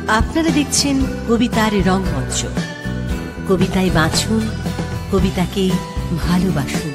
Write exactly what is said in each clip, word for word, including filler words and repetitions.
আপনারা দেখছেন কবিতার রংমঞ্চ। কবিতায় বাঁচুন, কবিতাকে ভালোবাসুন।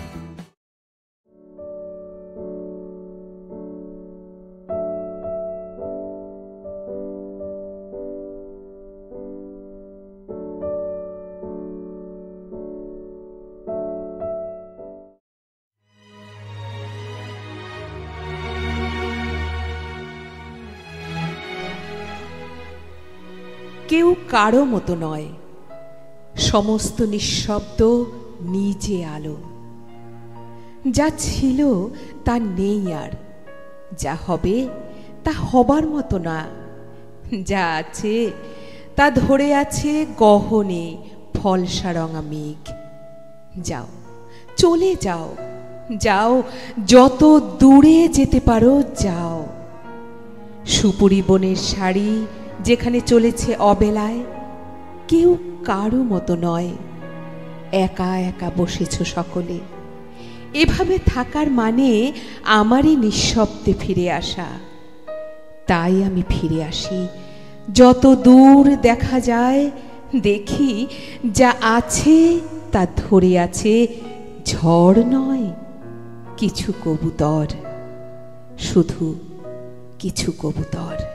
কেউ কারো মতো নয়, সমস্ত নিঃশব্দ নিজে আলো। যা ছিল তা নেই আর, যা হবে তা হবার মতো না। যা আছে তা ধরে আছে গহনে ফলসা রঙা মেঘ। যাও, চলে যাও, যাও, যত দূরে যেতে পারো যাও। সুপুরি বনের শাড়ি যেখানে চলেছে অবেলায়, কেউ কারো মতো নয়, একা একা বসেছ সকলে। এভাবে থাকার মানে আমারই নিঃশব্দে ফিরে আসা। তাই আমি ফিরে আসি, যত দূর দেখা যায় দেখি যা আছে তা ধরে আছে ঝড় নয়, কিছু কবুতর, শুধু কিছু কবুতর।